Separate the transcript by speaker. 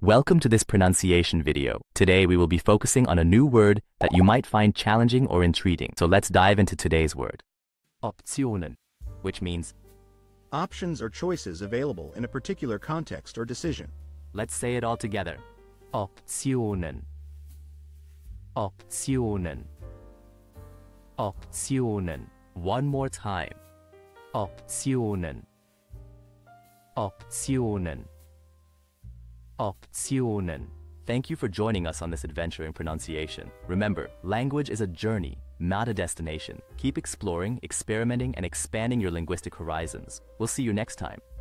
Speaker 1: Welcome to this pronunciation video. Today we will be focusing on a new word that you might find challenging or intriguing. So let's dive into today's word. Optionen, which means
Speaker 2: options or choices available in a particular context or decision.
Speaker 1: let's say it all together. Optionen. Optionen. Optionen. One more time. Optionen. Optionen. Optionen. Thank you for joining us on this adventure in pronunciation. Remember, language is a journey, not a destination. Keep exploring, experimenting, and expanding your linguistic horizons. We'll see you next time.